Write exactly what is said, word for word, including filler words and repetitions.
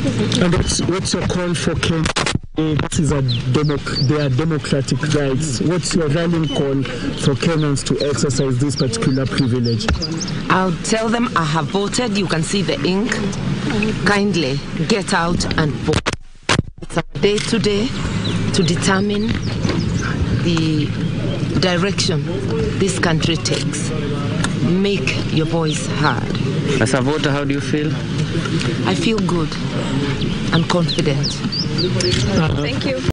And what's, what's your call for Kenya? This is a democ- their democratic rights. What's your rallying call for Kenyans to exercise this particular privilege? I'll tell them I have voted. You can see the ink. Kindly get out and vote. It's our day today to determine the direction this country takes. Make your voice heard. As a voter, how do you feel? I feel good and confident. Uh-huh. Thank you.